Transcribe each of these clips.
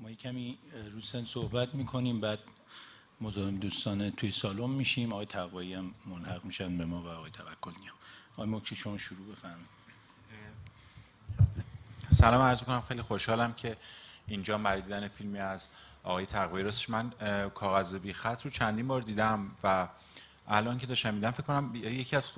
ما کمی رو سن صحبت میکنیم، بعد مزاحم دوستان توی سالن میشیم. آقای تقوایی هم ملحق میشن به ما و آقای توکلیان. آقای مکشی شما شروع بفرمایید. سلام عرض میکنم، خیلی خوشحالم که اینجا برای دیدن فیلمی از آقای تقوایی. راستش من کاغذ بی خط رو چندین بار دیدم و الان که داشتم میدم فکر کنم یکی از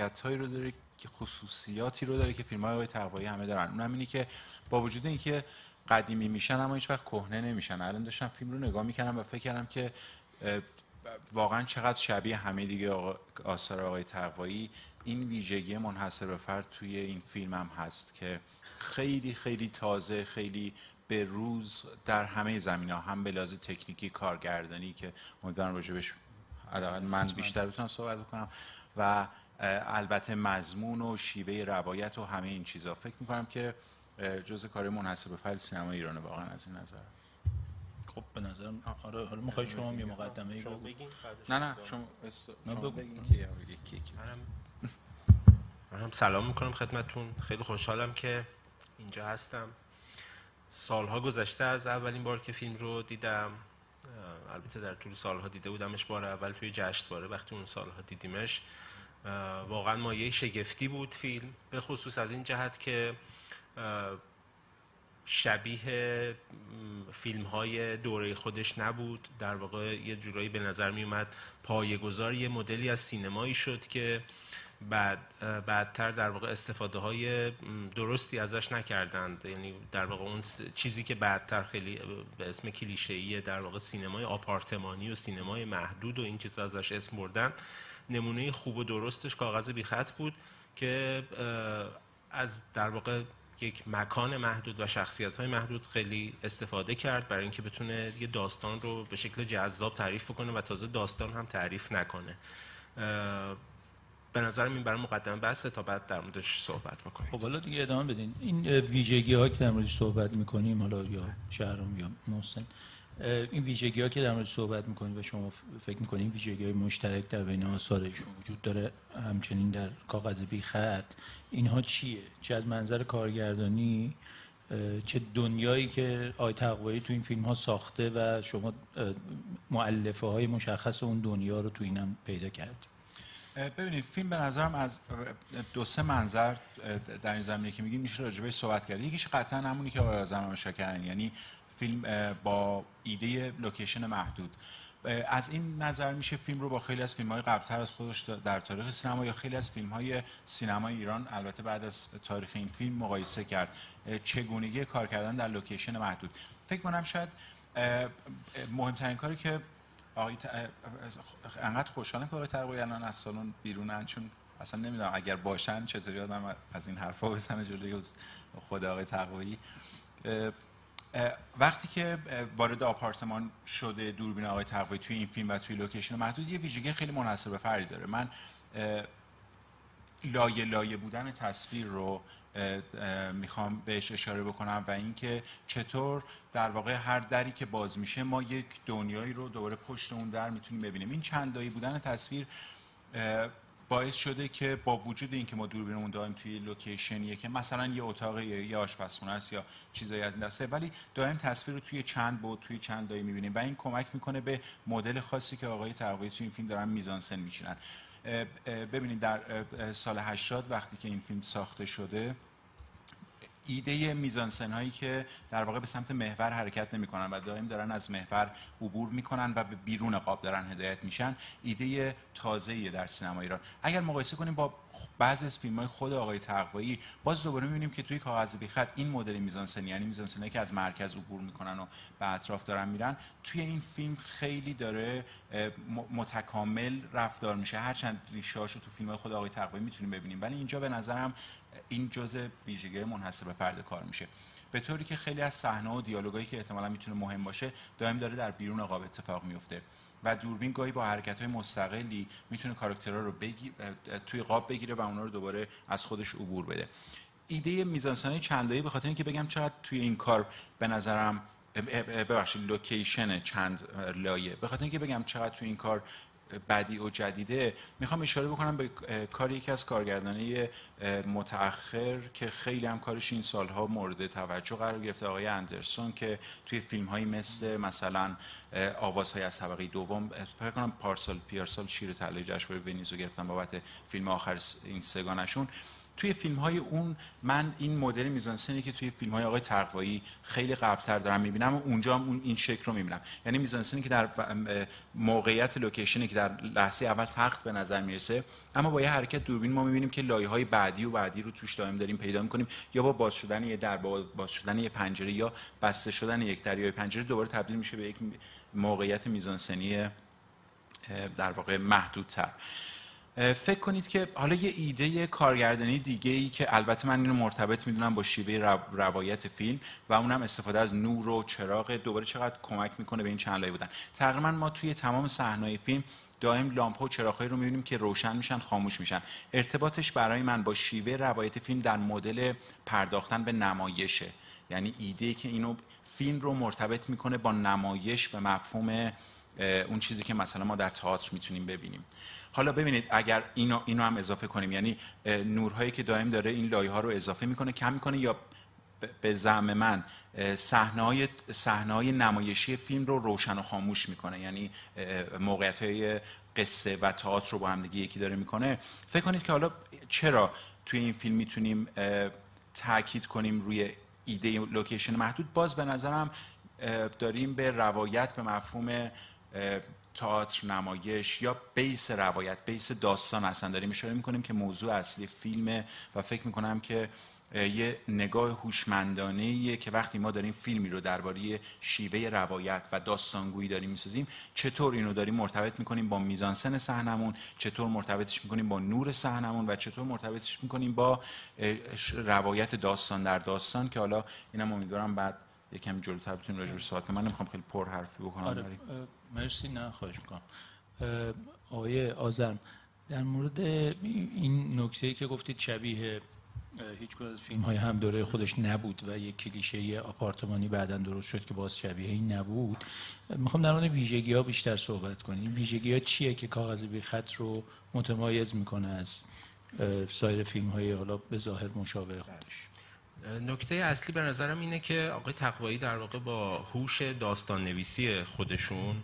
خصوصیاتی رو داره که فیلم‌های آقای تقوایی همه دارن. اونم اینه که با وجود اینکه قدیمی میشن اما هیچ وقت کهنه نمیشن. الان داشتم فیلم رو نگاه میکردم و فکر کردم که واقعا چقدر شبیه همه دیگه آثار آقای تقوایی این ویژگی منحصر به فرد توی این فیلم هم هست که خیلی خیلی تازه، خیلی به روز در همه زمینه‌ها، هم به لحاظ تکنیکی، کارگردانی که امیدوارم راجبش من بیشتر بتونم صحبت بکنم و البته مضمون و شیوه روایت و همه این چیزا، فکر می‌کنم که جزء کار منحصر به فرد سینما ایرانه واقعا از این نظر. خب به نظرم آره، حالا می‌خوای شما یه مقدمه‌ای بگین؟ نه شما بگین که یکی من هم سلام میکنم خدمتتون. خیلی خوشحالم که اینجا هستم. سالها گذشته از اولین بار که فیلم رو دیدم. البته در طول سالها دیده بودمش، بار اول توی جشنواره وقتی اون سالها دیدیمش واقعا مایه شگفتی بود فیلم، به خصوص از این جهت که شبیه فیلم‌های دوره خودش نبود. در واقع یه جورایی به نظر می اومد پایه‌گذار یه مدلی از سینمایی شد که بعدتر در واقع استفاده های درستی ازش نکردند. یعنی در واقع اون چیزی که بعدتر خیلی به اسم کلیشه‌ای در واقع سینمای آپارتمانی و سینمای محدود و این چیزا ازش اسم بردن، نمونه خوب و درستش کاغذ بی خط بود که از در واقع یک مکان محدود و شخصیت‌های محدود خیلی استفاده کرد برای اینکه بتونه یه داستان رو به شکل جذاب تعریف کنه و تازه داستان هم تعریف نکنه. به نظرم این برای مقدمه بسته تا بعد در موردش صحبت بکنیم. خب حالا دیگه ادامه بدین. این ویژگی‌ها که در موردش صحبت می‌کنیم، حالا یا شهرام یا محسن، این ویژگی‌ها که در موردش صحبت می‌کنیم و شما فکر می‌کنید ویژگی‌های مشترک در بین آثارشون وجود داره همچنین در کاغذ بی خط، اینها چیه؟ چه از منظر کارگردانی، چه دنیایی که آقای تقوایی تو این فیلم‌ها ساخته و شما مؤلفه‌های مشخص اون دنیا رو تو اینم پیدا کردید؟ ببینید، فیلم به نظرم از دو سه منظر در این زمینه که میگیم میشه راجبش صحبت کرد. یکیش قطعا همونی که آقای آذرمان اشاره کردن، یعنی فیلم با ایده لوکیشن محدود. از این نظر میشه فیلم رو با خیلی از فیلم‌های قبل‌تر از خودش در تاریخ سینما یا خیلی از فیلم‌های سینمای ایران البته بعد از تاریخ این فیلم مقایسه کرد. چگونگی کار کردن در لوکیشن محدود، فکر کنم شاید مهمترین کاری که انقدر خوشحالم که آقای تقوایی الان از سالن بیرونن، چون اصلا نمیدونم اگر باشن چطوری آدم از این حرفا بزنه جلوی خود آقای تقوایی. وقتی که وارد آپارتمان شده دوربین آقای تقوایی توی این فیلم و توی لوکیشن محدود، یه ویژگی خیلی منحصر به فردی داره. من لایه لایه بودن تصویر رو میخوام بهش اشاره بکنم و اینکه چطور در واقع هر دری که باز میشه ما یک دنیایی رو دوباره پشت اون در میتونیم ببینیم. این چند لایه بودن تصویر باعث شده که با وجود اینکه ما دوربینمون داریم توی لوکیشنیه که مثلا یه اتاق یا آشپزخونه است یا چیزایی از این دسته، ولی دائم تصویر رو توی چند بود، توی چند لایه میبینیم و این کمک میکنه به مدل خاصی که آقای تقوایی توی این فیلم دارن میزانسن میچینن. ببینید در سال 80 وقتی که این فیلم ساخته شده، ایده میزانسن هایی که در واقع به سمت محور حرکت نمیکنن و دائم دارن از محور عبور میکنن و به بیرون قاب دارن هدایت میشن، ایده تازه‌ایه در سینما ایران. اگر مقایسه کنیم با بعضی از فیلم‌های خود آقای تقوایی، باز دوباره می‌بینیم که توی کاغذ بی خط این مدل میزانسن، یعنی میزانسنایی که از مرکز عبور میکنن و به اطراف دارن میرن، توی این فیلم خیلی داره متکامل رفتار میشه. هرچند ریشه‌هاشو تو فیلم‌های خود آقای تقوایی میتونیم ببینیم، ولی اینجا به نظرم این جزء ویژگی منحصر به فرد کار میشه، به طوری که خیلی از صحنه‌ها و دیالوگایی که احتمالاً میتونه مهم باشه دائم داره در بیرون قاب اتفاق میفته و دوربین گاهی با حرکت‌های مستقلی میتونه کاراکترها رو توی قاب بگیره و اونا رو دوباره از خودش عبور بده. ایده میزانسن‌های چند لایه، به خاطر اینکه بگم چقدر توی این کار به نظرم لوکیشن چند لایه، به خاطر اینکه بگم چقدر توی این کار بدیع و جدیده، میخوام اشاره بکنم به کاری یکی از کارگردانای متأخر که خیلی هم کارش این سالها مورد توجه قرار گرفته، آقای اندرسون، که توی فیلم‌هایی مثلا آوازهای از طبقه دوم، فکر کنم پیارسال شیر طلای جشنواره ونیز رو گرفتن بابت فیلم آخر این سگانشون. توی فیلم‌های اون من این مدل میزانسنی که توی فیلم‌های آقای تقوایی خیلی قبل‌تر دارم می‌بینم و اونجا هم این شکل رو می‌بینم، یعنی میزانسنی که در موقعیت لوکیشنی که در لحظه اول تخت به نظر میرسه، اما با یه حرکت دوربین ما می‌بینیم که لایه‌های بعدی رو توش دائم داریم پیدا می‌کنیم، یا با باز شدن یه در، با باز شدن یه پنجره یا بسته شدن یک در یا پنجره دوباره تبدیل میشه به یک موقعیت میزانسنی در واقع محدودتر. فکر کنید که حالا یه ایده کارگردانی دیگه ای که البته من اینو مرتبط میدونم با شیوه روایت فیلم و اونم استفاده از نور و چراغ، دوباره چقدر کمک میکنه به این چند لایه بودن. تقریبا ما توی تمام صحنه‌های فیلم دائم لامپ‌ها و چراغ‌هایی رو می‌بینیم که روشن میشن، خاموش میشن. ارتباطش برای من با شیوه روایت فیلم در مدل پرداختن به نمایشه، یعنی ایده که اینو فیلم رو مرتبط میکنه با نمایش به مفهوم اون چیزی که مثلا ما در تئاتر میتونیم ببینیم. حالا ببینید اگر اینو هم اضافه کنیم، یعنی نورهایی که دائم داره این لایه‌ها رو اضافه میکنه، کم میکنه، یا به زعم من صحنه‌های نمایشی فیلم رو روشن و خاموش میکنه، یعنی موقعیت‌های قصه و تئاتر رو با هم دیگه یکی داره میکنه. فکر کنید که حالا چرا توی این فیلم میتونیم تاکید کنیم روی ایده لوکیشن محدود؟ باز به نظرم داریم به روایت به مفهوم تئاتر، نمایش یا بیس روایت، بیس داستان اصلا داریم اشاره میکنیم که موضوع اصلی فیلمه و فکر میکنم که یه نگاه هوشمندانه‌ایه که وقتی ما داریم فیلمی رو درباره شیوه روایت و داستانگویی داریم میسازیم، چطور اینو داریم مرتبط میکنیم با میزانسن صحنمون، چطور مرتبطش میکنیم با نور صحنمون و چطور مرتبطش میکنیم با روایت داستان در داستان، که حالا اینم امیدوارم بعد یکم جلوتر بتونیم راجع بهش صحبت کنیم. من نمیخوام خیلی پر حرفی بکنم. آره، مرسی. نه خواهش میکنم. آقای آذرم، در مورد این نکته‌ای که گفتید شبیه هیچ کدوم از فیلم‌های هم دوره خودش نبود و یک کلیشه آپارتمانی بعداً درست شد که باز شبیه این نبود، میخوام در مورد ویژگی‌ها بیشتر صحبت کنیم. ویژگی‌ها چیه که کاغذ بی خط رو متمایز میکنه از سایر فیلم‌های حالا به ظاهر مشابه خودش؟ نکته اصلی به نظرم اینه که آقای تقوایی در واقع با هوش داستان نویسی خودشون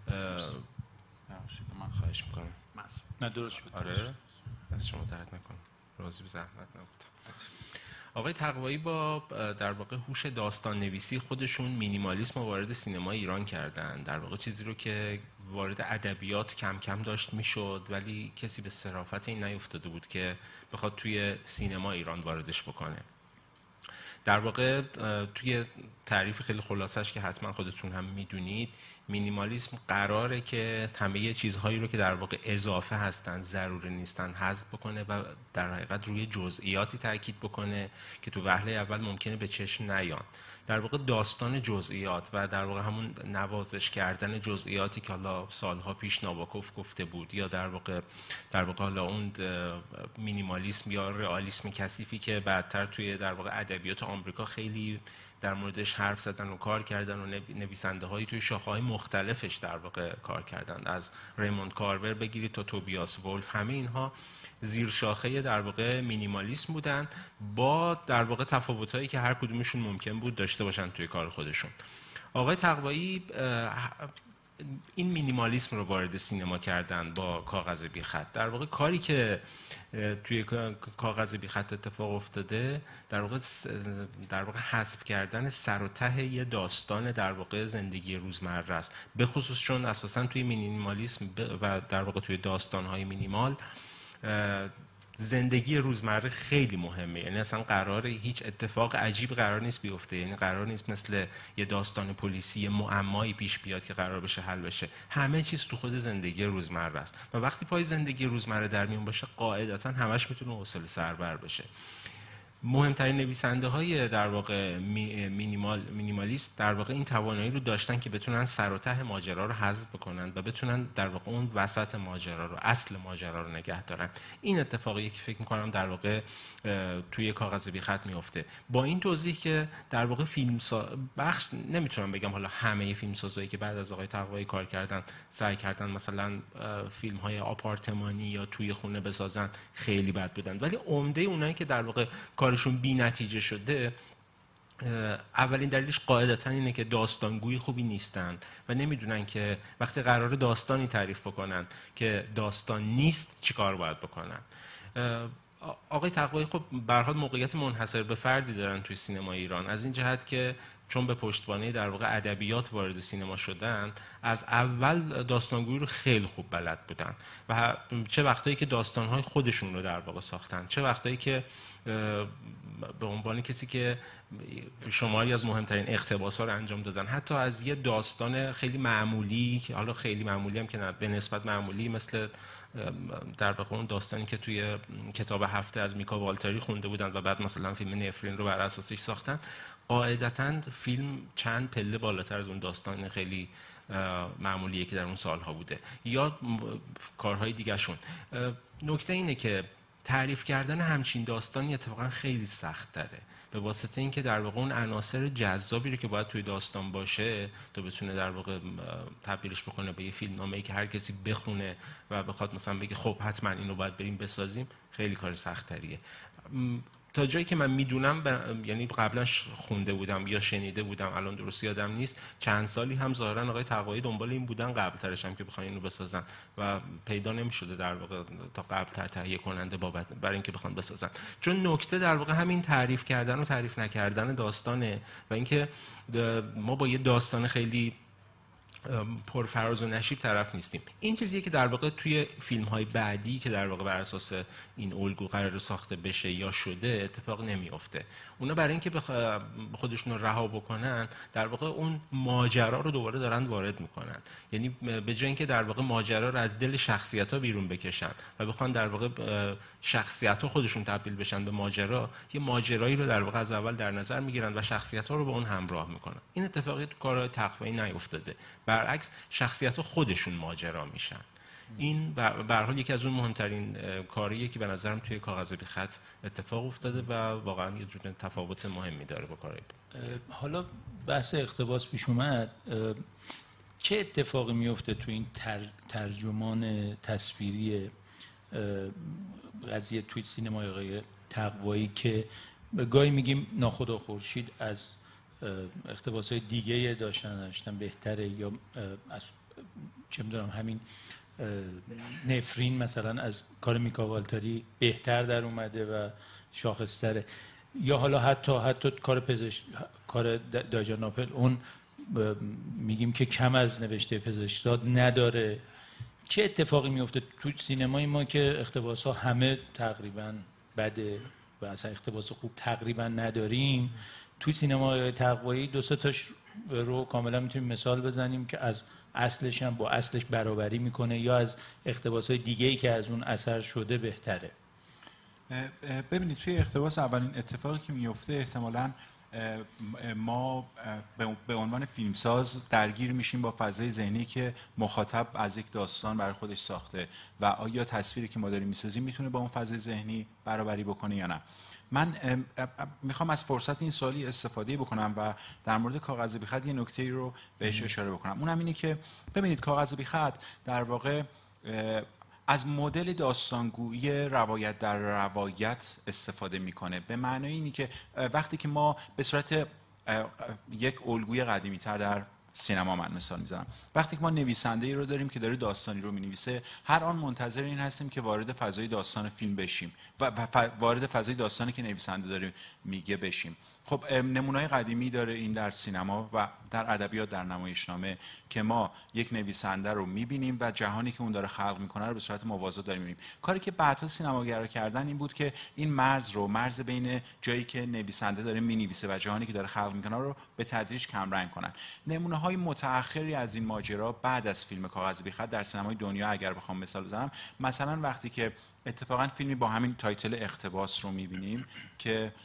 من خواهش میکنم. نه درست شد. آره دست شما درد نکنم، راضی به زحمت نبودم. آقای تقوایی با در واقع هوش داستان نویسی خودشون مینیمالیسم رو وارد سینما ایران کردن، در واقع چیزی رو که وارد ادبیات کم کم داشت میشد ولی کسی به صرافت این نیفتاده بود که بخواد توی سینما ایران واردش بکنه. در واقع توی تعریف خیلی خلاصش که حتما خودتون هم میدونید، مینیمالیسم قراره که همه چیزهایی رو که در واقع اضافه هستن، ضروری نیستن، حذف بکنه و در حقیقت روی جزئیاتی تاکید بکنه که تو وهله اول ممکنه به چشم نیان. در واقع داستان جزئیات و در واقع همون نوازش کردن جزئیاتی که حالا سالها پیش ناباکوف گفته بود، یا در واقع حالا اون مینیمالیسم یا رئالیسم کثیفی که بعدتر توی در واقع ادبیات آمریکا خیلی در موردش حرف زدن و کار کردن و نویسنده هایی توی شاخه‌های مختلفش در واقع کار کردن، از ریموند کارور بگیرید تا توبیاس وولف، همه اینها زیر شاخه در واقع مینیمالیسم بودن، با در واقع تفاوتایی که هر کدومشون ممکن بود داشته باشن توی کار خودشون. آقای تقوایی این مینیمالیسم رو وارد سینما کردن با کاغذ بی خط. در واقع کاری که توی کاغذ بی خط اتفاق افتاده در واقع حذف کردن سر و ته یه داستان در واقع زندگی روزمره است، به خصوص چون اساساً توی مینیمالیسم و در واقع توی داستان‌های مینیمال زندگی روزمره خیلی مهمه، یعنی اصلا قراره هیچ اتفاق عجیب قرار نیست بیفته، یعنی قرار نیست مثل یه داستان پلیسی معمایی پیش بیاد که قرار بشه حل بشه، همه چیز تو خود زندگی روزمره است و وقتی پای زندگی روزمره در میون باشه قاعدتا همش میتونه حوصله سربر بشه. مهمترین نویسنده های در واقع مینیمالیست در واقع این توانایی رو داشتن که بتونن سر و ته ماجرا رو حذف بکنن و بتونن در واقع اون وسط ماجرا رو، اصل ماجرا رو نگه دارن. این اتفاقیه که فکر می‌کنم در واقع توی کاغذ بی خط میفته. با این توضیح که در واقع بخش نمیتونم بگم حالا همه فیلمسازایی که بعد از آقای تقوایی کار کردن سعی کردن مثلا فیلم‌های آپارتمانی یا توی خونه بسازن خیلی بد بودن، ولی عمده اونایی که در واقع کارشون بی نتیجه شده، اولین دلیلش قاعدتاً اینه که داستانگوی خوبی نیستن و نمیدونن که وقتی قرار داستانی تعریف بکنن که داستان نیست چیکار باید بکنن. آقای تقوایی خب به هر حال موقعیت منحصر به فردی دارن توی سینما ایران، از این جهت که چون به پشتوانه در واقع ادبیات وارد سینما شدن، از اول داستانگویی رو خیلی خوب بلد بودن و چه وقتایی که داستان‌های خودشون رو در واقع ساختن، چه وقتایی که به عنوان کسی که شماری از مهمترین اقتباس‌ها رو انجام دادن، حتی از یه داستان خیلی معمولی، حالا خیلی معمولی هم که نه، به نسبت معمولی، مثل در واقع اون داستانی که توی کتاب هفته از میکا والتری خونده بودن و بعد مثلا فیلم نفرین رو بر اساسش ساختن، قاعدتاً فیلم چند پله بالاتر از اون داستان خیلی معمولیه که در اون سالها بوده یا کارهای دیگه‌شون. نکته اینه که تعریف کردن همچین داستانی اتفاقا خیلی سخت تره، به واسطه اینکه در واقع اون عناصر جذابی رو که باید توی داستان باشه تا بتونه در واقع تبدیلش بکنه به یه فیلمنامه‌ای که هر کسی بخونه و بخواد مثلا بگه خب حتما اینو باید بریم بسازیم، خیلی کار سخت تریه. تا جایی که من میدونم یعنی قبلا خونده بودم یا شنیده بودم، الان درست یادم نیست، چند سالی هم ظاهرا آقای تقوایی دنبال این بودن قبل ترش هم که بخوان اینو بسازن و پیدا نمیشده در واقع تا قبل تر تهیه کننده برای اینکه بخوان بسازن. چون نکته در واقع همین تعریف کردن و تعریف نکردن داستانه و اینکه ما با یه داستان خیلی پرفراز و نشیب طرف نیستیم. این چیزیه که در واقع توی فیلم‌های بعدی که در واقع بر اساس این الگو قرار ساخته بشه یا شده اتفاق نمیافته. اونا برای اینکه خودشون رو رها بکنن در واقع اون ماجرا رو دوباره دارن وارد میکنن، یعنی به جای اینکه در واقع ماجرا رو از دل شخصیت‌ها بیرون بکشن و بخوان در واقع شخصیت‌ها خودشون تبدیل بشن به ماجرا، یه ماجرایی رو در واقع از اول در نظر میگیرن و شخصیت‌ها رو با اون همراه میکنن. این اتفاقی تو کار تقوایی نیفتاده، برعکس شخصیت‌ها خودشون ماجرا میشن. این به هر حال یکی از اون مهمترین کاریه که به نظرم توی کاغذ بی خط اتفاق افتاده و واقعا یه جور تفاوت مهمی داره با کارهای حالا بحث اقتباس پیش اومد، چه اتفاقی میفته تو این ترجمان تصویری قضیه توی سینمای آقای تقوایی که گاهی میگیم ناخدا خورشید از اقتباس‌های دیگه داشتن بهتره، یا از چه می‌دونم همین نفرین مثلا از کار میکا والتری بهتر در اومده و شاخص‌تره، یا حالا حتی کار دایجان ناپل اون میگیم که کم از نوشته پزشکزاد نداره. چه اتفاقی میفته تو سینمای ما که اقتباس‌ها همه تقریبا بده و اصلا اقتباس خوب تقریبا نداریم؟ توی سینمای تقوایی دو سه تاش رو کاملا میتونیم مثال بزنیم که از اصلش هم با اصلش برابری میکنه یا از اقتباس‌های دیگه‌ای که از اون اثر شده بهتره. ببینید توی اقتباس اولین اتفاقی که میفته احتمالاً ما به عنوان فیلمساز درگیر میشیم با فضای ذهنی که مخاطب از یک داستان برای خودش ساخته و آیا تصویری که ما داریم میسازیم میتونه با اون فضای ذهنی برابری بکنه یا نه. من میخوام از فرصت این سوالی استفاده بکنم و در مورد کاغذ بی خط یه نکته‌ای رو بهش اشاره بکنم. اونم اینه که ببینید کاغذ بی خط در واقع از مدل داستانگویی روایت در روایت استفاده میکنه، به معنای اینی که وقتی که ما به صورت یک الگوی قدیمی تر در سینما من مثال میزنم، وقتی که ما نویسنده‌ای رو داریم که داره داستانی رو مینویسه، هر آن منتظر این هستیم که وارد فضای داستان فیلم بشیم و وارد فضای داستانی که نویسنده داره میگه بشیم. خب نمونه‌های قدیمی داره این در سینما و در ادبیات، در نمایشنامه، که ما یک نویسنده رو می‌بینیم و جهانی که اون داره خلق می‌کنه رو به صورت موازی داریم می‌بینیم. کاری که بعدها سینماگرا کردن این بود که این مرز بین جایی که نویسنده داره می‌نویسه و جهانی که داره خلق می‌کنه رو به تدریج کمرنگ کنن. نمونه‌های متأخری از این ماجرا بعد از فیلم کاغذ بی خط در سینمای دنیا اگر بخوام مثال بزنم، مثلا وقتی که اتفاقا فیلمی با همین تایتل اقتباس رو میبینیم که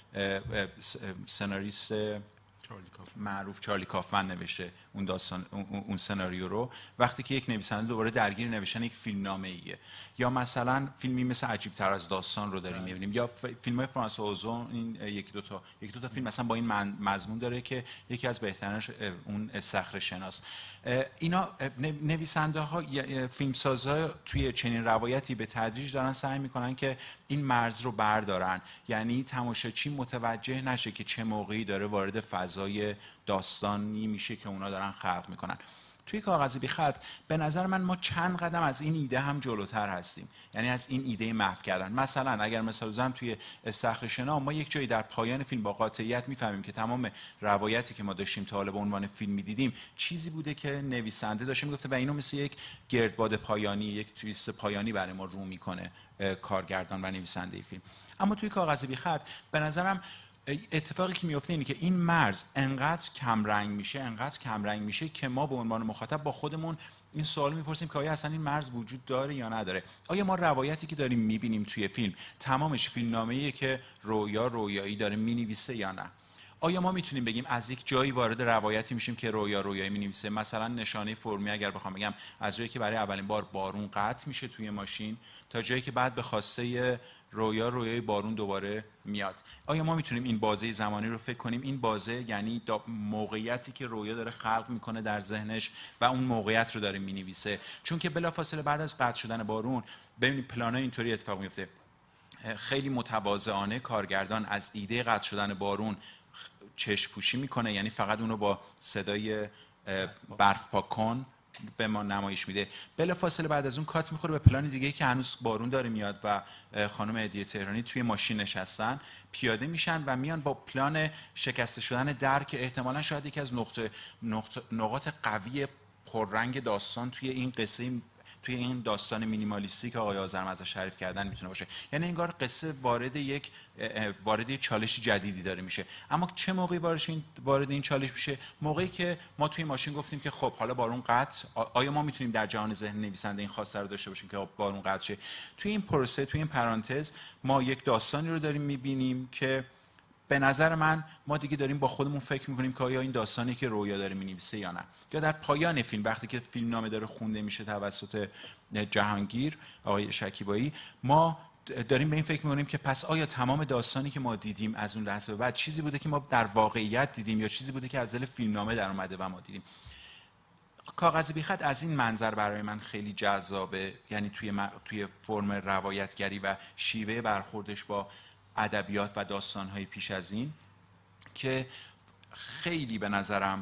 سناریست معروف چارلی کافمن نوشته اون داستان، اون سناریو رو. وقتی که یک نویسنده دوباره درگیر نوشتن یک فیلمنامه ایه، یا مثلا فیلمی مثل عجیب تر از داستان رو داریم میبینیم، یا فیلم های فرانسوا اوزون، این یکی دو تا فیلم مثلا با این مضمون داره که یکی از بهترینش اون صخره شناس. اینا نویسنده ها، فیلمسازها توی چنین روایتی به تدریج دارن سعی میکنن که این مرز رو بردارن، یعنی تماشاچی متوجه نشه که چه موقعی داره وارد فضای داستانی میشه که اونا دارن خلق میکنن. توی کاغذ بی خط به نظر من ما چند قدم از این ایده هم جلوتر هستیم، یعنی از این ایده محو کردن. مثلا اگر مثال بزنم توی صخره شنا، ما یک جایی در پایان فیلم با قاطعیت میفهمیم که تمام روایتی که ما داشتیم تا حالا به عنوان فیلم میدیدیم چیزی بوده که نویسنده داشته میگفته و اینو مثل یک گردباد پایانی، یک تویست پایانی برای ما رو میکنه کارگردان و نویسنده فیلم. اما توی کاغذ بی خط به نظرم اتفاقی که میفته اینه که این مرز انقدر کمرنگ میشه که ما به عنوان مخاطب با خودمون این سوال میپرسیم که آیا اصلا این مرز وجود داره یا نداره؟ آیا ما روایتی که داریم میبینیم توی فیلم تمامش فیلمنامه‌ایه که رویایی داره مینویسه یا نه؟ آیا ما میتونیم بگیم از یک جایی وارد روایتی میشیم که رویایی مینویسه؟ مثلا نشانه فرمی اگر بخوام بگم، از جایی که برای اولین بار بارون قطع میشه توی ماشین تا جایی که بعد به خواسته رویای بارون دوباره میاد. آیا ما میتونیم این بازه زمانی رو فکر کنیم؟ این بازه یعنی موقعیتی که رویا داره خلق میکنه در ذهنش و اون موقعیت رو داره مینویسه. چون که بلافاصله بعد از قطع شدن بارون ببینید پلانای اینطوری اتفاق میفته. خیلی متواضعانه کارگردان از ایده قطع شدن بارون چشم پوشی میکنه، یعنی فقط اونو با صدای برف پاک کن به ما نمایش میده. بلافاصله بعد از اون کات میخوره به پلان دیگه که هنوز بارون داره میاد و خانم هدیه تهرانی توی ماشین نشستن، پیاده میشن و میان با پلان شکسته شدن در که احتمالاً شاید یکی از نقاط قوی پررنگ داستان توی این قصه، توی این داستان مینیمالیستی که آقای آذرم ازش تعریف کردن میتونه باشه. یعنی انگار قصه وارد یک چالش جدیدی داره میشه. اما چه موقعی وارد این چالش میشه؟ موقعی که ما توی ماشین گفتیم که خب حالا بارون قطع، آیا ما میتونیم در جهان ذهن نویسنده این خواسته رو داشته باشیم که بارون قطع شه؟ توی این پروسه، توی این پرانتز ما یک داستانی رو داریم میبینیم که به نظر من ما دیگه داریم با خودمون فکر میکنیم که آیا این داستانی که رویا داره مینویسه یا نه. یا در پایان فیلم وقتی که فیلمنامه داره خونده میشه توسط جهانگیر آقای شکیبایی، ما داریم به این فکر میکنیم که پس آیا تمام داستانی که ما دیدیم از اون لحظه به بعد چیزی بوده که ما در واقعیت دیدیم یا چیزی بوده که از دل فیلمنامه در اومده و ما دیدیم؟ کاغذ بی خط از این منظر برای من خیلی جذابه، یعنی توی فرم روایتگری و شیوه برخوردش با ادبیات و داستان‌های پیش از این که خیلی به نظرم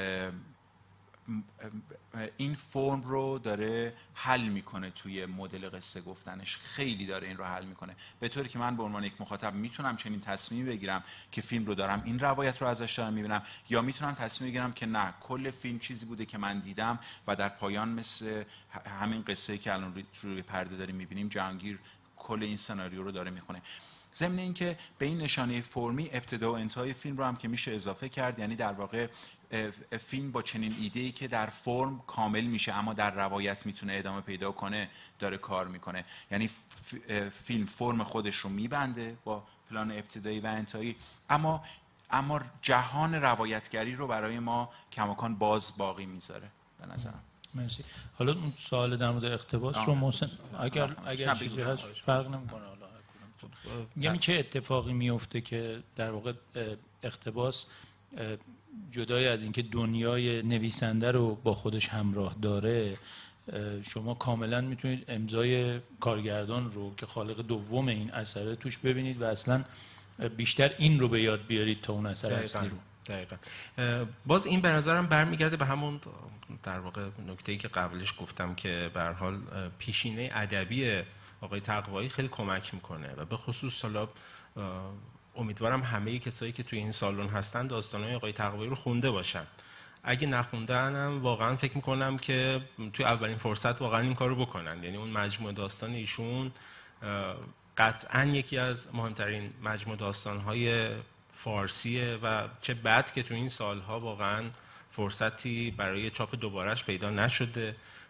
این فرم رو داره حل میکنه توی مدل قصه گفتنش، خیلی داره این رو حل میکنه، به طوری که من به عنوان یک مخاطب میتونم چنین تصمیمی بگیرم که فیلم رو دارم این روایت رو ازش دارم میبینم، یا میتونم تصمیم بگیرم که نه، کل فیلم چیزی بوده که من دیدم و در پایان مثل همین قصه‌ای که الان روی پرده داریم میبینیم جهانگیر کل این سناریو رو داره میخونه. ضمن اینکه به این نشانه فرمی ابتدا و انتهای فیلم رو هم که میشه اضافه کرد، یعنی در واقع فیلم با چنین ایده‌ای که در فرم کامل میشه اما در روایت میتونه ادامه پیدا کنه داره کار میکنه. یعنی فیلم فرم خودش رو میبنده با پلان ابتدایی و انتهایی، اما جهان روایتگری رو برای ما کماکان باز باقی میذاره به نظرم. مرسی. حالا اون سوال در مورد اقتباس رو محسن اگر چیزی هست فرق نمیکنه، حالا میگم چه اتفاقی میفته که در واقع اقتباس جدای از اینکه دنیای نویسنده رو با خودش همراه داره، شما کاملا میتونید امضای کارگردان رو که خالق دوم این اثره توش ببینید و اصلا بیشتر این رو به یاد بیارید تا اون اثر اصلی رو. دقیقاً. باز این به نظرم برمیگرده به همون در واقع نکته‌ای که قبلش گفتم که به هر حال پیشینه ادبی آقای تقوایی خیلی کمک میکنه و به خصوص حالا امیدوارم همه کسایی که توی این سالن هستن داستان‌های آقای تقوایی رو خونده باشن. اگه نخوندن هم واقعا فکر میکنم که توی اولین فرصت واقعا این کارو بکنن. یعنی اون مجموعه داستان ایشون قطعا یکی از مهمترین مجموعه داستان‌های فارسیه و چه بد که توی این سالها واقعا فرصتی برای چاپ دوبارهش پیدا نشده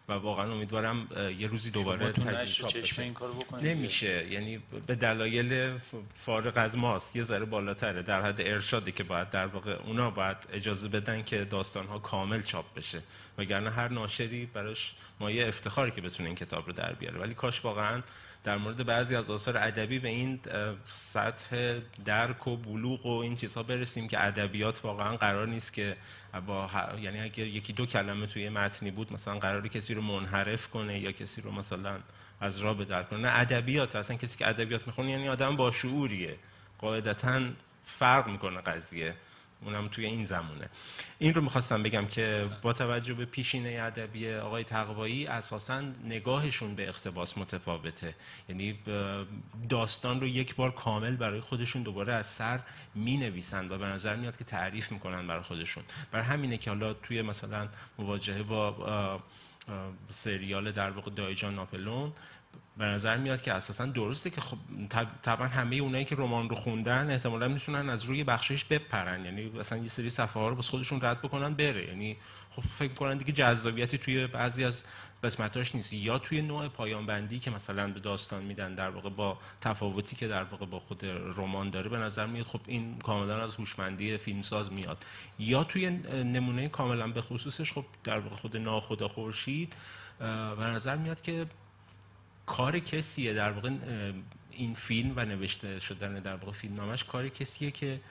و واقعا امیدوارم یه روزی دوباره تو تجدید نشر چاپ چشم بشه. این کارو بکنید؟ نمیشه، یعنی به دلایل فارغ از ماست، یه ذره بالاتره، در حد ارشاده که باید در واقع اونا باید اجازه بدن که داستان‌ها کامل چاپ بشه، وگرنه هر ناشری براش مایه افتخاری که بتونه این کتاب رو در بیاره. ولی کاش واقعا در مورد بعضی از آثار ادبی به این سطح درک و بلوغ و این چیزها برسیم که ادبیات واقعا قرار نیست که یعنی اگه یکی دو کلمه توی متنی بود مثلا قراری کسی رو منحرف کنه یا کسی رو مثلا از راه بدر کنه. نه، ادبیات اصلا کسی که ادبیات میخونه یعنی آدم با شعوریه، قاعدتاً فرق میکنه قضیه، اونم توی این زمونه. این رو میخواستم بگم که با توجه به پیشینه ادبی آقای تقوایی اساساً نگاهشون به اقتباس متفاوته، یعنی داستان رو یک بار کامل برای خودشون دوباره از سر مینویسند و به نظر میاد که تعریف میکنن برای خودشون. برای همینه که حالا توی مثلا مواجهه با سریال در واقع دایجان ناپلون به نظر میاد که اساسا درسته که خب طبعا همه اونایی که رمان رو خوندن احتمالاً میتونن از روی بخشش بپرن، یعنی مثلا یه سری صفحه ها رو بس خودشون رد بکنن بره، یعنی خب فکر می‌کنن دیگه جذابیتی توی بعضی از قسمتاش نیست، یا توی نوع پایان بندی که مثلا به داستان میدن در واقع با تفاوتی که در واقع با خود رمان داره به نظر میاد خب این کاملا از هوشمندی فیلمساز میاد، یا توی نمونه کاملا به خصوصش خب در واقع خود ناخدا خورشید به نظر میاد که کار کسیه در واقع این فیلم و نوشته شدن در واقع فیلمنامش کار کسیه که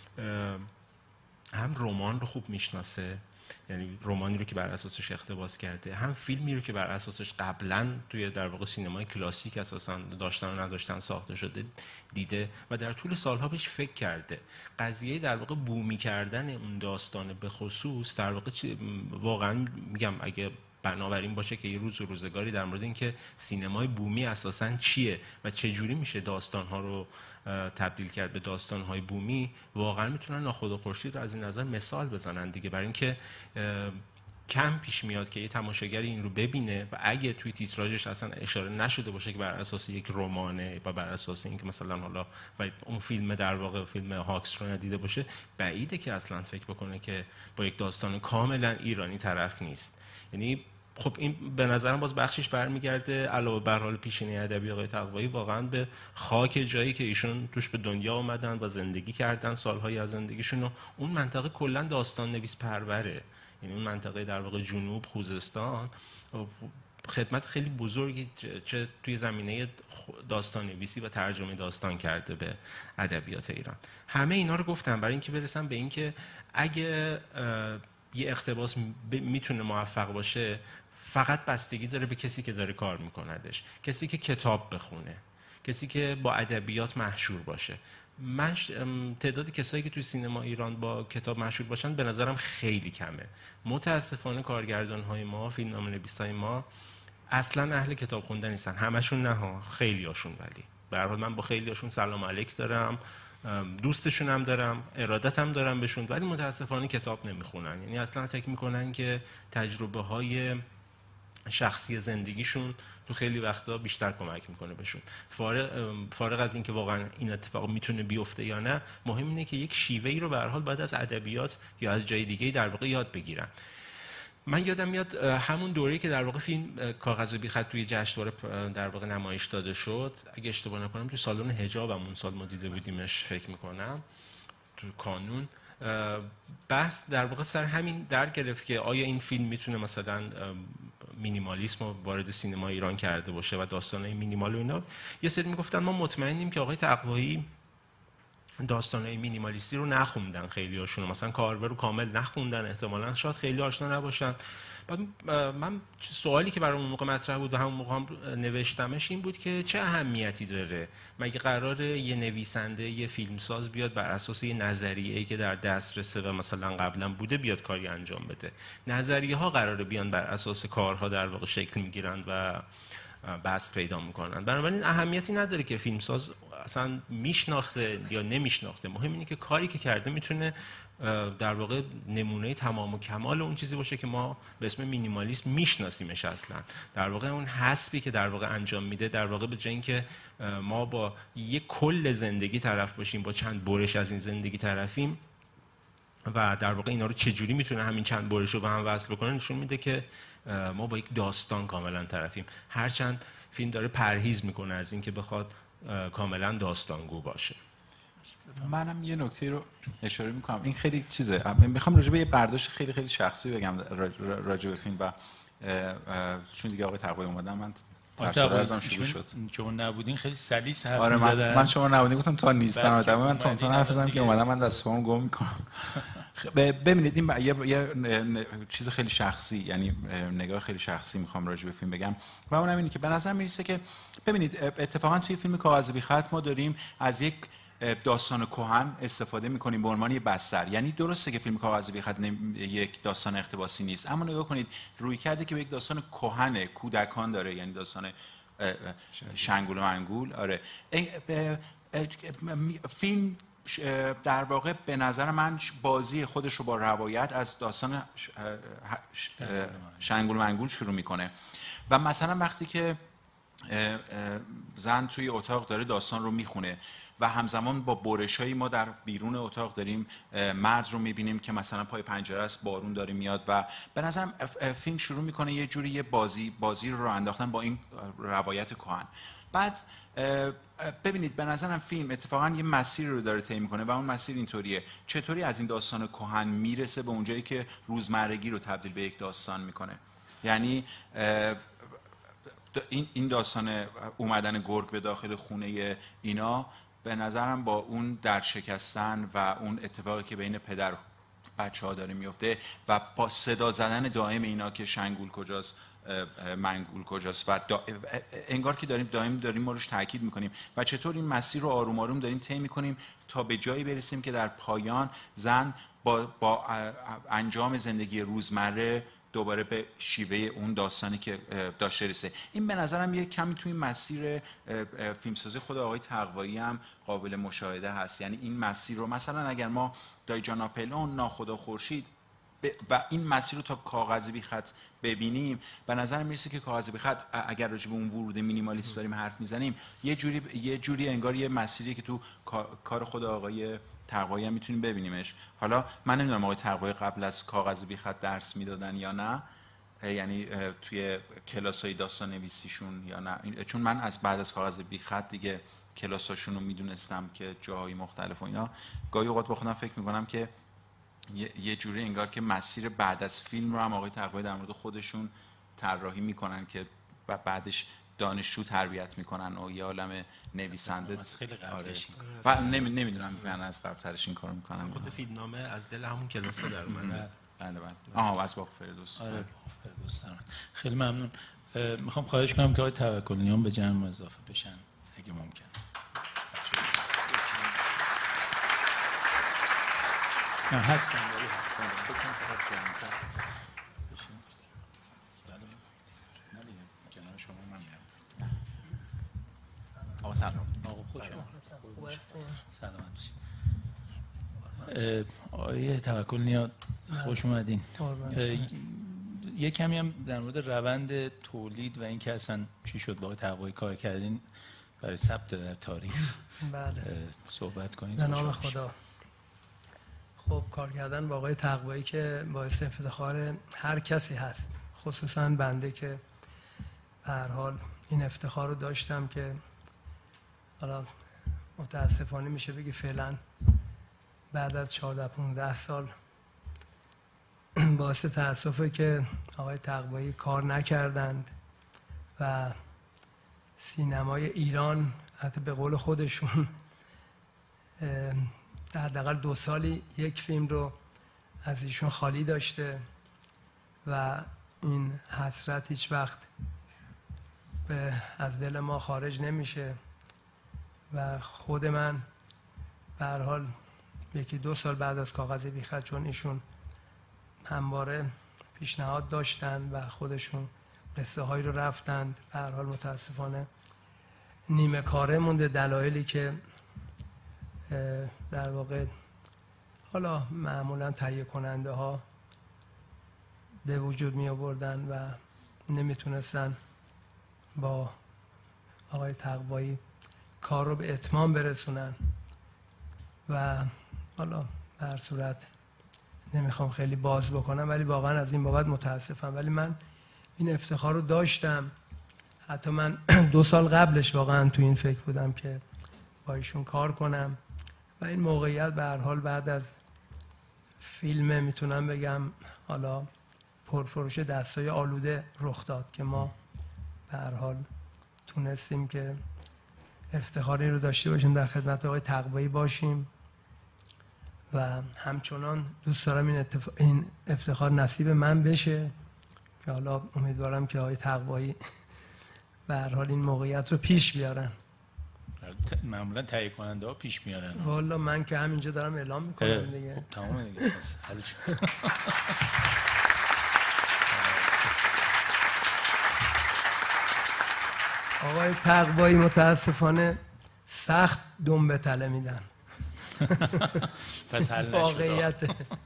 هم رمان رو خوب میشناسه، یعنی رمانی رو که بر اساسش اقتباس کرده، هم فیلمی رو که بر اساسش قبلا توی در واقع سینمای کلاسیک اساسا داشتن و نداشتن ساخته شده دیده و در طول سالها بهش فکر کرده. قضیه در واقع بومی کردن اون داستان به خصوص در واقع واقعا میگم اگه بنابراین باشه که یه روز و روزگاری در مورد اینکه سینمای بومی اساساً چیه و چه جوری میشه داستان‌ها رو تبدیل کرد به داستان‌های بومی، واقعا میتونن ناخدا خورشید رو از این نظر مثال بزنن دیگه، برای اینکه کم پیش میاد که یه تماشاگری این رو ببینه و اگه توی تیتراژش اصلا اشاره نشده باشه که بر اساس یک رمانه و بر اساس اینکه مثلا حالا و اون فیلم در واقع فیلم هاکس رو ندیده باشه، بعیده که اصلا فکر بکنه که با یک داستان کاملا ایرانی طرف نیست. یعنی خب این به نظرم باز بخشش برمیگرده علاوه بر حال پیشینه ادبی آقای تقوایی واقعا به خاک جایی که ایشون توش به دنیا اومدن و زندگی کردن سالهای از زندگیشون و اون منطقه کلا داستان نویس پروره، یعنی اون منطقه در واقع جنوب خوزستان خدمت خیلی بزرگی چه توی زمینه داستان نویسی و ترجمه داستان کرده به ادبیات ایران. همه اینا رو گفتم برای اینکه برسم به اینکه اگه یه اقتباس میتونه موفق باشه فقط بستگی داره به کسی که داره کار میکندش، کسی که کتاب بخونه، کسی که با ادبیات مشهور باشه. من تعداد کسایی که توی سینما ایران با کتاب مشهور باشن به نظرم خیلی کمه. متاسفانه کارگردان‌های ما، فیلمنامه‌نویسای ما اصلا اهل کتاب خوندن نیستن، همشون نه ها، خیلی هاشون. ولی به هر حال من با خیلی هاشون سلام علیک دارم، دوستشون هم دارم، ارادت هم دارم بهشون، ولی متاسفانه کتاب نمیخونن، یعنی اصلا فکر میکنن که تجربه های شخصی زندگیشون تو خیلی وقتا بیشتر کمک میکنه بهشون. فارغ از اینکه واقعا این اتفاق میتونه بیفته یا نه، مهم اینه که یک شیوهی رو به هر حال بعد از ادبیات یا از جای دیگه در واقع یاد بگیرن. من یادم میاد همون دوره‌ای که در واقع فیلم کاغذ بی خط توی جشنواره در واقع نمایش داده شد، اگه اشتباه نکنم تو سالن حجابم اون سال ما دیده بودیمش فکر میکنم تو کانون، بحث در واقع سر همین در گرفت که آیا این فیلم میتونه مثلا مینیمالیسم رو وارد سینما ایران کرده باشه و داستانای مینیمال و اینا. یه سری میگفتن ما مطمئنیم که آقای تقوایی داستانای مینیمالیستی رو نخوندن، خیلی هاشون مثلا کاربر رو کامل نخوندن، احتمالاً شاید خیلی آشنا نباشن. بعد من سوالی که برام اون موقع مطرح بود و همون موقع هم نوشتمش این بود که چه اهمیتی داره؟ مگه قراره یه نویسنده، یه فیلمساز بیاد بر اساس یه نظریه‌ای که در دسترسه و مثلا قبلا بوده بیاد کاری انجام بده؟ نظریه ها قراره بیان بر اساس کارها در واقع شکل میگیرن و بست پیدا میکنن. بنابراین اهمیتی نداره که فیلمساز اصلا میشناخته یا نمیشناخته، مهم اینه که کاری که کرده میتونه در واقع نمونه تمام و کمال اون چیزی باشه که ما به اسم مینیمالیسم میشناسیمش. اصلا در واقع اون حسبی که در واقع انجام میده، در واقع به جای اینکه ما با یک کل زندگی طرف باشیم، با چند برش از این زندگی طرفیم و در واقع اینا رو چجوری میتونه همین چند برش رو به هم وصل بکنه، نشون میده که ما با یک داستان کاملا طرفیم، هرچند فیلم داره پرهیز میکنه از اینکه بخواد کاملا داستانگو باشه. منم یه نکته رو اشاره میکنم، این خیلی چیزه، میخوام راجع به یه برداشت خیلی خیلی شخصی بگم راجع به فیلم و چون دیگه آقای تقوی اومدن من ارزم شروع شد. شما نبودین خیلی سلیس حرف آره می‌زدن. من شما نبودین گفتم تا نیستم، من تونتون حرف بزنم که اومدم من دستم گم میکنم. ببینید این یه چیز خیلی شخصی، یعنی نگاه خیلی شخصی میخوام راجع به فیلم بگم و اونم اینه که به نظر میرسه که ببینید اتفاقا توی فیلم کاغذ بی خط ما داریم از یک داستان کهن استفاده میکنیم به عنوان یه بستر. یعنی درسته که فیلم کاغذ بی خط یک داستان اقتباسی نیست، اما نگاه کنید روی کرده که به یک داستان کهن کودکان داره، یعنی داستان شنگول و منگول. آره فیلم در واقع به نظر من بازی خودش رو با روایت از داستان شنگول و منگول شروع میکنه و مثلا وقتی که زن توی اتاق داره داستان رو میخونه و همزمان با برشایی ما در بیرون اتاق داریم مرد رو میبینیم که مثلا پای پنجره است، بارون داره میاد و به نظرم فیلم شروع میکنه یه جوری یه بازی رو انداختن با این روایت کهن. بعد ببینید به نظرم فیلم اتفاقا یه مسیر رو داره طی میکنه و اون مسیر اینطوریه، چطوری از این داستان کهن میرسه به اونجایی که روزمرگی رو تبدیل به یک داستان میکنه. یعنی این داستان اومدن گرگ به داخل خونه اینا به نظرم با اون در شکستن و اون اتفاقی که بین پدر و بچه ها داره میفته و با صدا زدن دائم اینا که شنگول کجاست منگول کجاست و انگار که داریم ما روش تاکید میکنیم و چطور این مسیر رو آروم آروم داریم طی میکنیم تا به جایی برسیم که در پایان زن با انجام زندگی روزمره دوباره به شیوه اون داستانی که داشته رسه. این به نظرم یک کمی توی مسیر فیلمسازی خود آقای تقوایی هم قابل مشاهده هست. یعنی این مسیر رو مثلا اگر ما دایجان آپلون، ناخدا خورشید و این مسیر رو تا کاغذ بی خط ببینیم به نظر میرسه که کاغذ بی خط اگر راجع به اون ورود مینیمالیست داریم حرف میزنیم یه جوری انگار یه مسیری که تو کار خود آقای تقوایی هم میتونیم ببینیمش. حالا من نمیدونم آقای تقوایی قبل از کاغذ بی خط درس میدادن یا نه، یعنی توی کلاسای داستان نویسیشون یا نه، چون من از بعد از کاغذ بی خط دیگه کلاساشون رو میدونستم که جاهای مختلف و اینا. گاهی اوقات با خودم فکر میکنم که یه جوری انگار که مسیر بعد از فیلم رو هم آقای تقوایی در مورد خودشون طراحی میکنن که بعدش دانشجو تربیت میکنن و یه عالم نویسنده. خیلی قبلش و نمیدونم من از قبلترش این کارو میکنم. خود فیلمنامه از دل همون کلاسا در اومده. بله. آها از باغ فردوس. آره فردوس. خیلی ممنون. میخوام خواهش کنم که آقای توکلیان به جمع اضافه بشن اگه ممکن. نه هستن ولی کنار شما من میام. آقا سلام. آقا خوش سلامت باشید. آقای توکلیان خوش اومدین. یه کمی هم در مورد روند تولید و اینکه اصلا چی شد با آقای تقوایی کار کردین برای ثبت در تاریخ صحبت کنید. به نام خدا. خب کار کردن با آقای تقوایی که باعث افتخار هر کسی هست، خصوصا بنده که به هر حال این افتخار رو داشتم که حالا متاسفانه میشه بگی فعلا بعد از 14-15 سال باعث تأسفه که آقای تقوایی کار نکردند و سینمای ایران حتی به قول خودشون حداقل 2 سالی یک فیلم رو از ایشون خالی داشته و این حسرت هیچ وقت از دل ما خارج نمیشه و خود من به هر حال 1-2 سال بعد از کاغذ بی خط، چون ایشون همواره پیشنهاد داشتن و خودشون قصه هایی رو رفتند، به هر حال متاسفانه نیمه کاره مونده، دلایلی که در واقع حالا معمولا تهیه کننده ها به وجود می آوردن و نمیتونستن با آقای تقوایی کار رو به اتمام برسونن و حالا به هر صورت نمیخوام خیلی باز بکنم ولی واقعا از این بابت متاسفم. ولی من این افتخار رو داشتم. حتی من 2 سال قبلش واقعا تو این فکر بودم که با ایشون کار کنم و این موقعیت به هر حال بعد از فیلم میتونم بگم حالا پرفروش دستای آلوده رخ داد که ما به هر حال تونستیم که افتخاری رو داشته باشیم در خدمت آقای تقوایی باشیم و همچنان دوست دارم این افتخار نصیب من بشه که حالا امیدوارم که آقای تقوایی به هر حال این موقعیت رو پیش بیارن. معمولا تهیه کننده ها پیش میارن. والا من که همینجا دارم اعلام میکنم دیگه. خب تمام دیگه بس حل شد. آقای تقوایی متاسفانه سخت دم به تله میدن. پس حل نشد. واقعیت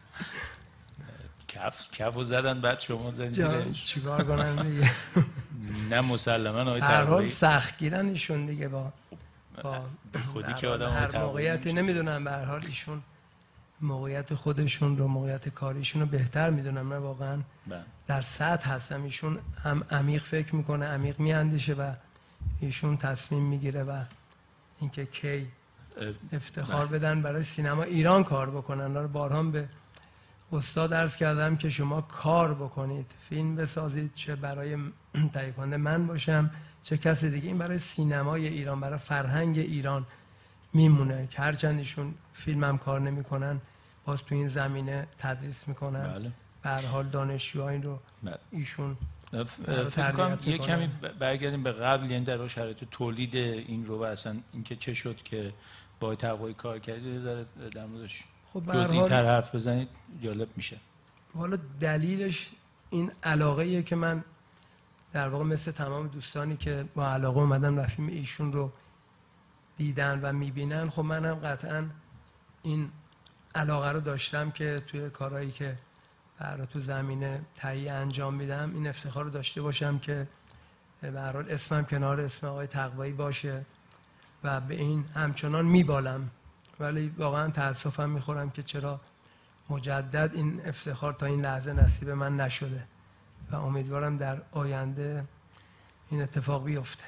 کفو زدن بعد شما زنجیرش. چیکار کنم دیگه. نه مسلما آقای هر حال تقوایی سخت گیرن ایشون دیگه با خودی که آدم هر موقعیتی نمیدونم به هر حال ایشون موقعیت خودشون رو موقعیت کاریشون رو بهتر میدونم. من واقعا در سطح هستم. ایشون هم عمیق فکر میکنه، عمیق میاندیشه و ایشون تصمیم میگیره و اینکه کی افتخار بدن برای سینما ایران کار بکنن. رو بارها به استاد عرض کردم که شما کار بکنید، فیلم بسازید، چه برای تهیه کننده من باشم چه کسی دیگه، این برای سینمای ایران، برای فرهنگ ایران میمونه که هرچند ایشون فیلم هم کار نمیکنن باز تو این زمینه تدریس میکنن. بله. به هر حال دانشجوها این رو ایشون فکر کنم یه کمی برگردیم به قبل، یعنی در شرایط تولید این رو و اصلا اینکه چه شد که با تقوایی کار کردید در موردش خب جزئی‌تر حرف بزنید جالب میشه. حالا دلیلش این علاقه‌ایه که من در واقع مثل تمام دوستانی که با علاقه اومدن و فیلم ایشون رو دیدن و میبینن، خب منم قطعا این علاقه رو داشتم که توی کارهایی که برای تو زمینه تهیه انجام میدم این افتخار رو داشته باشم که به هر حال اسمم کنار اسم آقای تقوایی باشه و به این همچنان میبالم. ولی واقعا تاسفم میخورم که چرا مجدد این افتخار تا این لحظه نصیب من نشده و امیدوارم در آینده این اتفاق بیفته.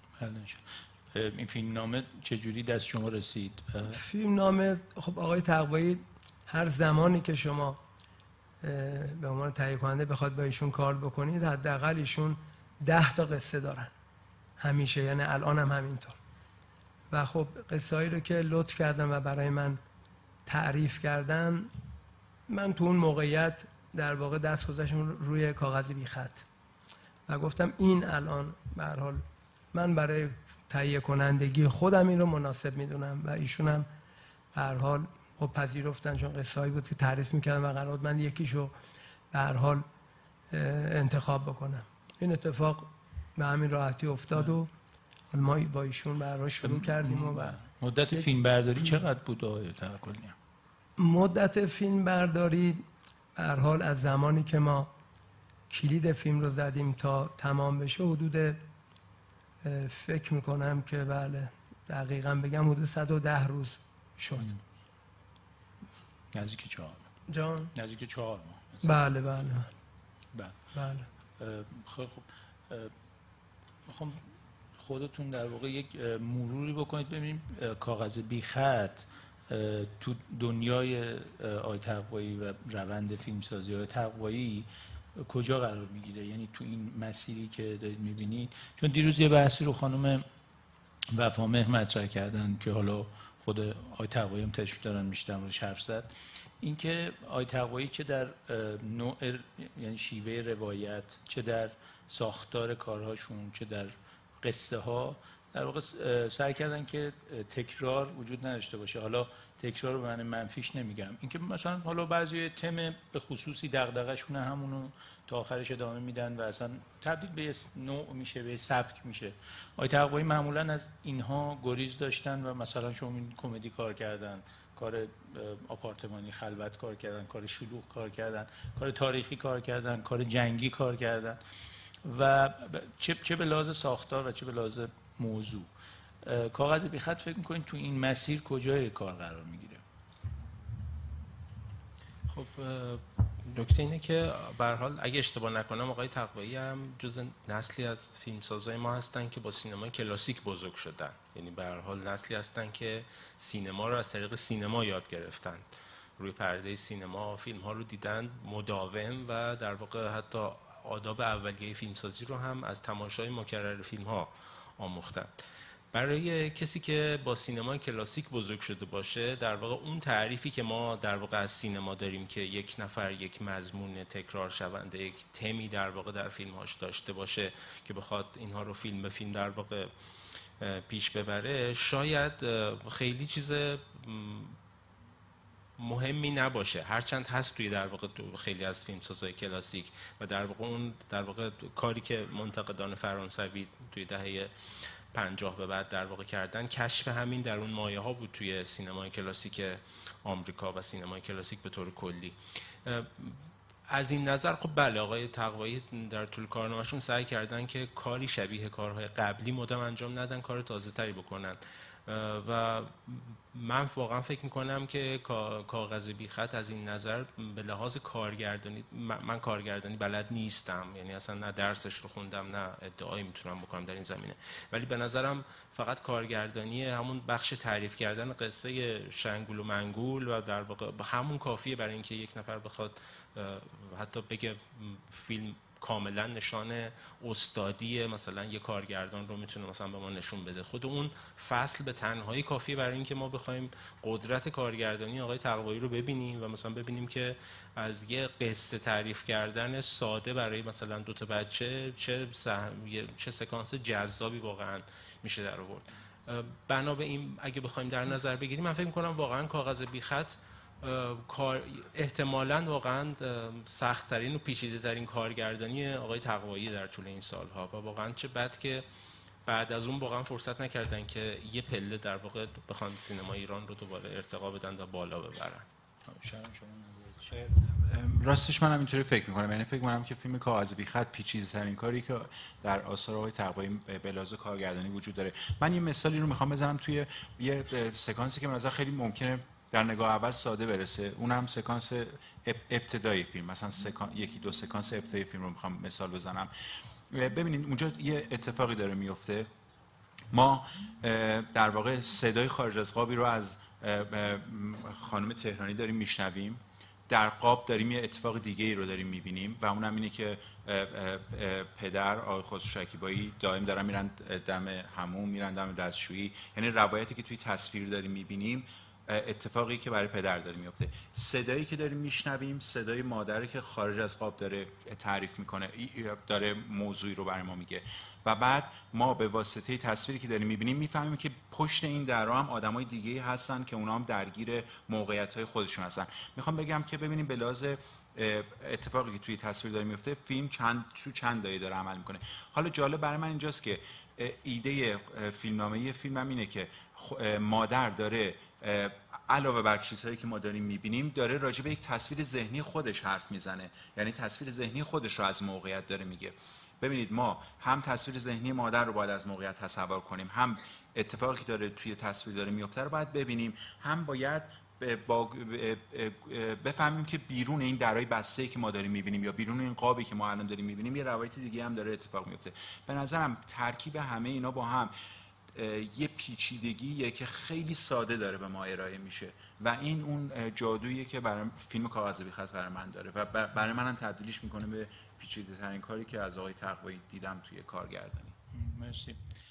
این فیلم نامه چجوری دست شما رسید؟ فیلم نامه خب آقای تقوایی هر زمانی که شما به عنوان تهیه کننده بخواد با ایشون کار بکنید حداقل ایشون 10 تا قصه دارن همیشه، یعنی الان هم همینطور. و خب قصه‌ای رو که لطف کردن و برای من تعریف کردن، من تو اون موقعیت در واقع دست گذاشتم روی کاغذ بی خط و گفتم این الان به هر حال من برای تهیه کنندگی خودم این رو مناسب میدونم و ایشون هم به هر حال خب پذیرفتن، چون قصه‌ای بود که تعریف میکردم و قرار بود من یکیشو به هر حال انتخاب بکنم. این اتفاق به همین راحتی افتاد و ما با ایشون به هر حال شروع کردیم. و مدت فیلم برداری چقدر بود آقای توکلی؟ مدت فیلم برداری به هر حال از زمانی که ما کلید فیلم رو زدیم تا تمام بشه حدود فکر میکنم که بله دقیقاً بگم حدود 110 روز شد. نزدیک 4 جان؟ نزدیک 4 ماه. بله بله بله. خب میخوام خودتون در واقع یک مروری بکنید ببینیم کاغذ بی خط تو دنیای آقای تقوایی و روند فیلمسازی آقای تقوایی کجا قرار میگیره، یعنی تو این مسیری که دارید میبینید. چون دیروز یه بحثی رو خانم وفا مهر مطرح کردن که حالا خود آقای تقوایی هم تشریف دارن میشه در موردش حرف زد، اینکه آقای تقوایی چه در نوع یعنی شیوه روایت، چه در ساختار کارهاشون، چه در قصه ها در واقع سعی کردن که تکرار وجود نداشته باشه. حالا تکرار رو به معنی منفیش نمیگم، اینکه مثلا حالا بعضی تم به خصوصی دغدغه‌شون همونو تا آخرش ادامه میدن و اصلا تبدیل به نوع میشه، به سبک میشه. آقای تقوایی معمولا از اینها گریز داشتن و مثلا شما این کمدی کار کردن، کار آپارتمانی خلوت کار کردن، کار شلوغ کار کردن، کار تاریخی کار کردن، کار جنگی کار کردن و چه به لحاظ ساختار و چه به لحاظ موضوع. کاغذ بی خط فکر می‌کنید تو این مسیر کجای کار قرار میگیره؟ خب نکته اینه که به هر حال اگه اشتباه نکنم آقای تقوایی هم جز نسلی از فیلمسازای ما هستن که با سینمای کلاسیک بزرگ شدن، یعنی به هر حال نسلی هستن که سینما رو از طریق سینما یاد گرفتن، روی پرده سینما فیلم ها رو دیدن مداوم و در واقع حتی آداب اولیه فیلمسازی رو هم از تماشای مکرر فیلم ها آموختن. برای کسی که با سینمای کلاسیک بزرگ شده باشه، در واقع اون تعریفی که ما در واقع از سینما داریم که یک نفر یک مضمون تکرار شونده، یک تمی در واقع در فیلمهاش داشته باشه که بخواد اینها رو فیلم به فیلم در واقع پیش ببره، شاید خیلی چیز مهمی نباشه، هرچند هست توی در واقع خیلی از فیلمسازهای کلاسیک و در واقع اون در واقع کاری که منتقدان فرانسوی توی دهه 50 به بعد در واقع کردن، کشف همین در اون مایه ها بود توی سینمای کلاسیک آمریکا و سینمای کلاسیک به طور کلی. از این نظر خب بله، آقای تقوایی در طول کارنامه‌شون سعی کردن که کاری شبیه کارهای قبلی مدام انجام ندن، کار تازه تری بکنن و من واقعا فکر میکنم که کاغذ بی خط از این نظر به لحاظ کارگردانی، من کارگردانی بلد نیستم، یعنی اصلا نه درسش رو خوندم نه ادعایی میتونم بکنم در این زمینه، ولی به نظرم فقط کارگردانی همون بخش تعریف کردن قصه شنگول و منگول و در واقع همون کافیه برای اینکه یک نفر بخواد حتی بگه فیلم کاملا نشان استادی مثلا یک کارگردان رو میتونه مثلا به ما نشون بده. خود اون فصل به تنهایی کافیه برای اینکه ما بخوایم قدرت کارگردانی آقای تقوایی رو ببینیم و مثلا ببینیم که از یه قصه تعریف کردن ساده برای مثلا دو تا بچه چه سکانس جذابی واقعا میشه در آورد. بنا به این اگه بخوایم در نظر بگیریم، من فکر می‌کنم واقعا کاغذ بی خط احتمالاً واقعا سخت‌ترین و پیچیده‌ترین کارگردانی آقای تقوایی در طول این سالها و واقعا چه بد که بعد از اون واقعا فرصت نکردن که یه پله در واقع بخوان سینما ایران رو دوباره ارتقا بدن و بالا ببرن. راستش منم اینطوری فکر میکنم، یعنی فکر میکنم که فیلم کاغذ بی خط پیچیده‌ترین کاری که در آثار آقای تقوایی به لحاظ کارگردانی وجود داره. من یه مثالی رو میخوام بزنم توی یه سکانسی که به نظر خیلی ممکنه در نگاه اول ساده برسه، اونم سکانس ابتدایی فیلم، مثلا یکی دو سکانس ابتدایی فیلم رو میخوام مثال بزنم. ببینید اونجا یه اتفاقی داره میفته، ما در واقع صدای خارج از قابی رو از خانم تهرانی داریم میشنویم، در قاب داریم یه اتفاق دیگه ای رو داریم میبینیم و اونم اینه که پدر آقای خسرو شکیبایی دائم دارن میرن دم حموم، میرن دم دستشویی، یعنی روایتی که توی تصویر داریم میبینیم اتفاقی که برای پدر داره میفته. صدایی که داریم میشنویم صدای مادری که خارج از قاب داره تعریف میکنه، داره موضوعی رو برای ما میگه و بعد ما به واسطه تصویری که داریم میبینیم میفهمیم که پشت این درها هم آدمای دیگه هستن که اونا هم درگیر موقعیت‌های خودشون هستن. میخوام بگم که ببینیم به لحاظ اتفاقی که توی تصویر داره میفته، فیلم چند دایره داره عمل میکنه. حالا جالب برای من اینجاست که ایده فیلمنامه‌ای فیلمم اینه که مادر داره علاوه بر چیزهایی که ما داریم میبینیم داره راجع به یک تصویر ذهنی خودش حرف میزنه، یعنی تصویر ذهنی خودش رو از موقعیت داره میگه. ببینید ما هم تصویر ذهنی مادر رو باید از موقعیت تصور کنیم، هم اتفاقی که داره توی تصویر داره میفته رو باید ببینیم، هم باید بفهمیم که بیرون این درهای بسته‌ای که ما داریم میبینیم یا بیرون این قابی که ما الان داریم میبینیم یه روایت دیگه هم داره اتفاق میفته. به نظرم ترکیب همه اینا با هم یه پیچیدگیه که خیلی ساده داره به ما ارائه میشه و این اون جادوییه که برای فیلم کاغذ بی خط برای من داره و برای منم تبدیلش میکنه به پیچیده ترین کاری که از آقای تقوایی دیدم توی کارگردانی. مرسی.